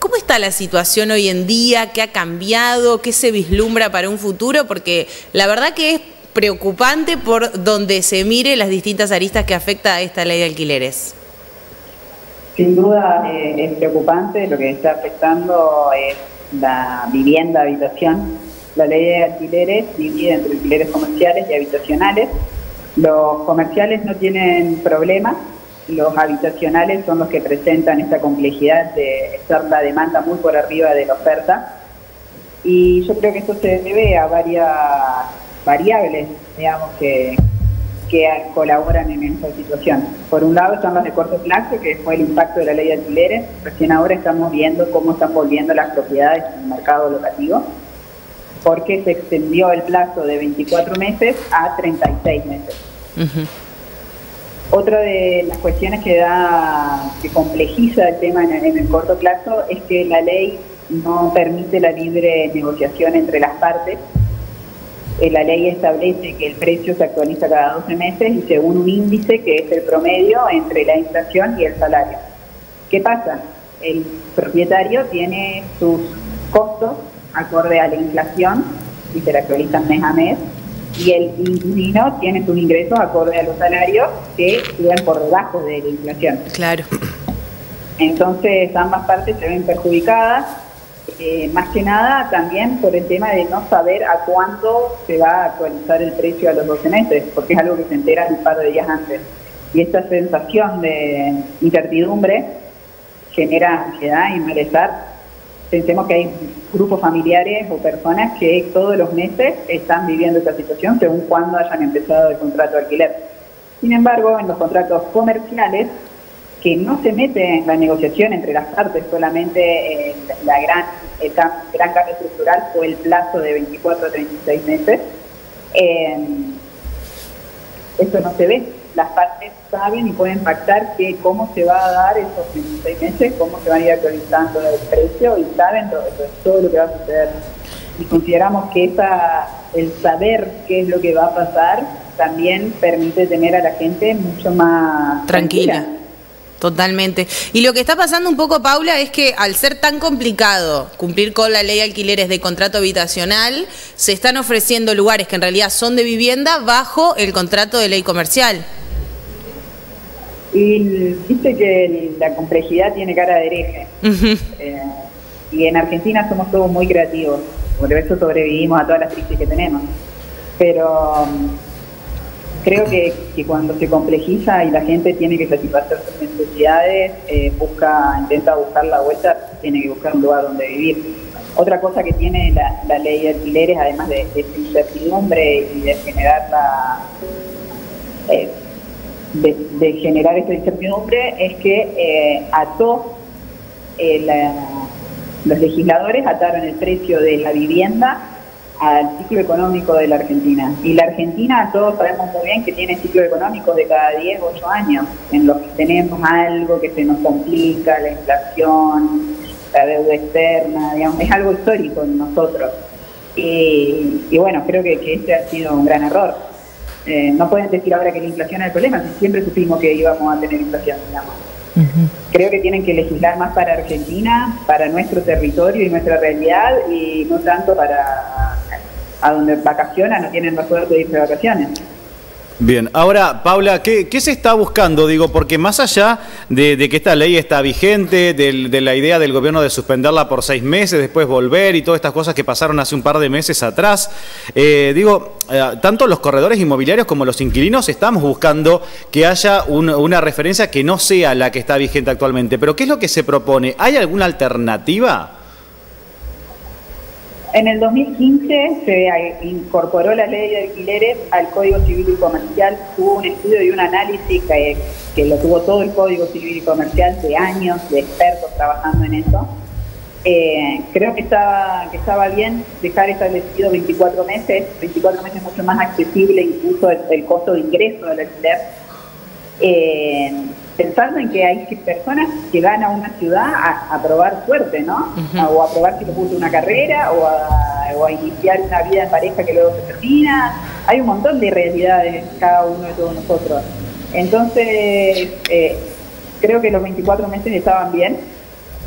¿cómo está la situación hoy en día? ¿Qué ha cambiado? ¿Qué se vislumbra para un futuro? Porque la verdad que es preocupante por donde se mire las distintas aristas que afecta a esta ley de alquileres. Sin duda es preocupante, lo que está afectando es la vivienda, habitación. La ley de alquileres divide entre alquileres comerciales y habitacionales. Los comerciales no tienen problema, los habitacionales son los que presentan esta complejidad de estar la demanda muy por arriba de la oferta. Y yo creo que esto se debe a varias variables, digamos, que colaboran en esta situación. Por un lado están las de corto plazo, que fue el impacto de la ley de alquileres. Recién ahora estamos viendo cómo están volviendo las propiedades en el mercado locativo, porque se extendió el plazo de 24 meses a 36 meses. Otra de las cuestiones que complejiza el tema en el corto plazo es que la ley no permite la libre negociación entre las partes. La ley establece que el precio se actualiza cada 12 meses y según un índice que es el promedio entre la inflación y el salario. ¿Qué pasa? El propietario tiene sus costos acorde a la inflación y se la actualizan mes a mes, y el inquilino tiene sus ingresos acorde a los salarios que suben por debajo de la inflación. Claro. Entonces ambas partes se ven perjudicadas. Más que nada también por el tema de no saber a cuánto se va a actualizar el precio a los 12 meses, porque es algo que se entera un par de días antes. Y esta sensación de incertidumbre genera ansiedad y malestar. Pensemos que hay grupos familiares o personas que todos los meses están viviendo esta situación según cuándo hayan empezado el contrato de alquiler. Sin embargo, en los contratos comerciales, que no se mete en la negociación entre las partes, solamente el gran cambio estructural fue el plazo de 24 a 36 meses. Eso no se ve. Las partes saben y pueden pactar cómo se va a dar esos 26 meses, cómo se van a ir actualizando el precio y saben todo lo que va a suceder. Y consideramos que el saber qué es lo que va a pasar también permite tener a la gente mucho más tranquila. Totalmente. Y lo que está pasando un poco, Paula, es que al ser tan complicado cumplir con la ley de alquileres de contrato habitacional, se están ofreciendo lugares que en realidad son de vivienda bajo el contrato de ley comercial. Y viste que la complejidad tiene cara de hereje. Y en Argentina somos todos muy creativos, por eso sobrevivimos a todas las crisis que tenemos. Pero creo que cuando se complejiza y la gente tiene que satisfacer sus necesidades, intenta buscar la vuelta, tiene que buscar un lugar donde vivir. Otra cosa que tiene la ley de alquileres, además de esa incertidumbre y de generar generar esta incertidumbre, es que los legisladores ataron el precio de la vivienda al ciclo económico de la Argentina. Y la Argentina, todos sabemos muy bien que tiene ciclos económicos de cada 10, 8 años, en los que tenemos algo que se nos complica, la inflación, la deuda externa, digamos, es algo histórico en nosotros. Y bueno, creo que este ha sido un gran error. No pueden decir ahora que la inflación es el problema, si siempre supimos que íbamos a tener inflación, digamos. Creo que tienen que legislar más para Argentina, para nuestro territorio y nuestra realidad, y no tanto para a donde vacacionan, no tienen más poder de irse de vacaciones. Bien, ahora, Paula, ¿qué se está buscando? Digo, porque más allá de que esta ley está vigente, de la idea del gobierno de suspenderla por 6 meses, después volver y todas estas cosas que pasaron hace un par de meses atrás, tanto los corredores inmobiliarios como los inquilinos estamos buscando que haya una referencia que no sea la que está vigente actualmente. Pero ¿qué es lo que se propone? ¿Hay alguna alternativa? En el 2015 se incorporó la ley de alquileres al Código Civil y Comercial. Hubo un estudio y un análisis que lo tuvo todo el Código Civil y Comercial de años de expertos trabajando en eso. Creo que estaba bien dejar establecido 24 meses mucho más accesible incluso el costo de ingreso del alquiler. Pensando en que hay personas que van a una ciudad a probar suerte, ¿no? O a probar si les gusta una carrera, o a iniciar una vida en pareja que luego se termina. Hay un montón de realidades cada uno de todos nosotros. Entonces, creo que los 24 meses estaban bien.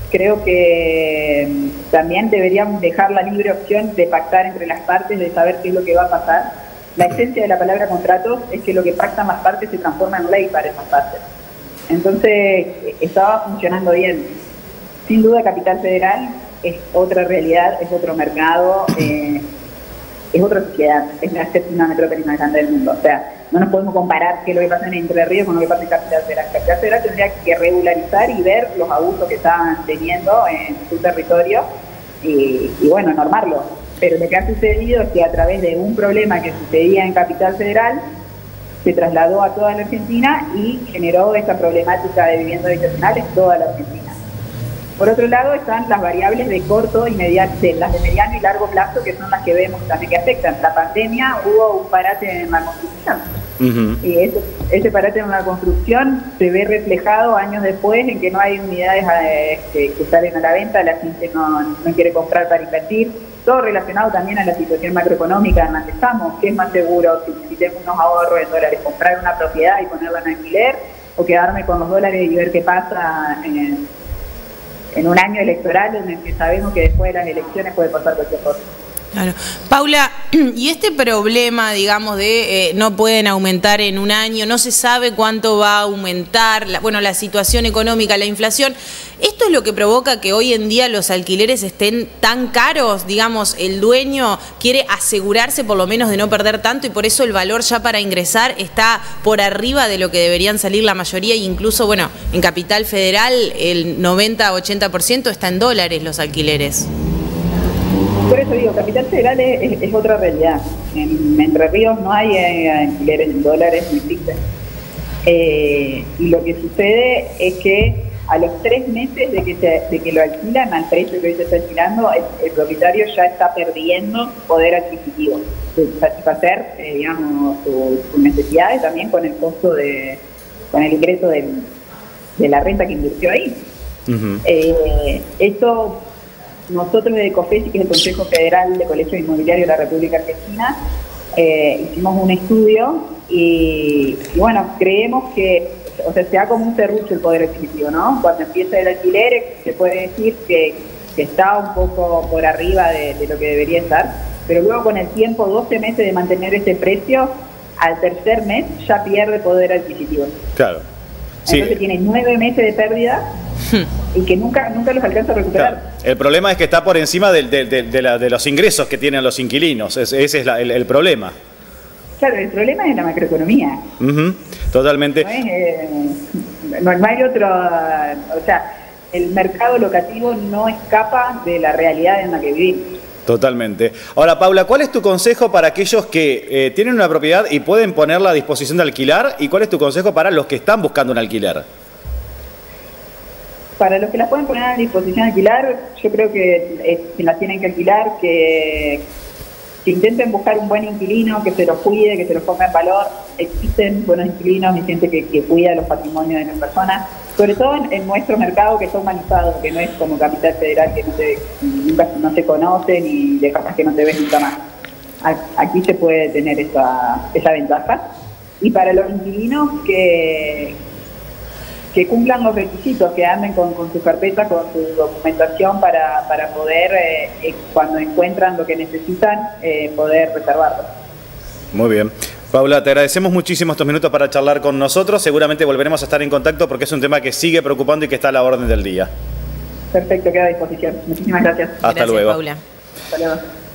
creo que también deberían dejar la libre opción de pactar entre las partes, de saber qué es lo que va a pasar. La esencia de la palabra contratos es que lo que pactan las partes se transforma en ley para esas partes. Entonces, estaba funcionando bien. Sin duda, Capital Federal es otra realidad, es otro mercado, es otra sociedad, es la séptima metrópoli más grande del mundo. O sea, no nos podemos comparar qué es lo que pasa en Entre Ríos con lo que pasa en Capital Federal. Capital Federal tendría que regularizar y ver los abusos que estaban teniendo en su territorio y bueno, normarlo. Pero lo que ha sucedido es que a través de un problema que sucedía en Capital Federal, se trasladó a toda la Argentina y generó esta problemática de vivienda habitacional en toda la Argentina. Por otro lado están las variables de corto y mediano, las de mediano y largo plazo, que son las que vemos también que afectan. La pandemia, hubo un parate en la construcción. Y ese parate en la construcción se ve reflejado años después en que no hay unidades que salen a la venta, la gente no quiere comprar para invertir. Todo relacionado también a la situación macroeconómica en la que estamos. ¿Qué es más seguro si tengo unos ahorros en dólares? ¿Comprar una propiedad y ponerla en alquiler? ¿O quedarme con los dólares y ver qué pasa en un año electoral en el que sabemos que después de las elecciones puede pasar cualquier cosa? Claro. Paula, y este problema, digamos, de no pueden aumentar en un año, no se sabe cuánto va a aumentar, la situación económica, la inflación, ¿esto es lo que provoca que hoy en día los alquileres estén tan caros? Digamos, el dueño quiere asegurarse por lo menos de no perder tanto y por eso el valor ya para ingresar está por arriba de lo que deberían salir la mayoría, e incluso, bueno, en Capital Federal el 90-80% está en dólares los alquileres. Por eso digo, Capital Federal es otra realidad. En Entre Ríos no hay alquileres en dólares, no existen. Y lo que sucede es que a los 3 meses de que lo alquilan al precio que hoy se está alquilando, el propietario ya está perdiendo poder adquisitivo, de satisfacer, digamos, sus necesidades también con el costo con el ingreso de la renta que invirtió ahí. Esto, nosotros de COFESI, que es el Consejo Federal de Colegios Inmobiliarios de la República Argentina, hicimos un estudio y bueno, creemos que, o sea, se da como un serrucho el poder adquisitivo, ¿no? Cuando empieza el alquiler se puede decir que está un poco por arriba de lo que debería estar, pero luego con el tiempo, 12 meses de mantener ese precio, al tercer mes ya pierde poder adquisitivo. Claro. Sí. Entonces tiene 9 meses de pérdida y que nunca los alcanza a recuperar. Claro. El problema es que está por encima de los ingresos que tienen los inquilinos. Ese es el problema. Claro, el problema es la macroeconomía. Totalmente. No hay otro, o sea, el mercado locativo no escapa de la realidad en la que vivimos. Totalmente. Ahora, Paula, ¿cuál es tu consejo para aquellos que tienen una propiedad y pueden ponerla a disposición de alquilar? ¿Y cuál es tu consejo para los que están buscando un alquiler? Para los que las pueden poner a disposición de alquilar, yo creo que si las tienen que alquilar, que intenten buscar un buen inquilino, que se los cuide, que se los ponga en valor. Existen buenos inquilinos y gente que cuida los patrimonios de las personas, sobre todo en nuestro mercado, que está humanizado, que no es como Capital Federal, que no se conocen y de capaz que no te ves nunca más. Aquí se puede tener esa ventaja. Y para los inquilinos que cumplan los requisitos, que anden con su carpeta, con su documentación para poder, cuando encuentran lo que necesitan, poder reservarlo. Muy bien. Paula, te agradecemos muchísimo estos minutos para charlar con nosotros. Seguramente volveremos a estar en contacto porque es un tema que sigue preocupando y que está a la orden del día. Perfecto, queda a disposición. Muchísimas gracias. Hasta luego. Paula. Hasta luego.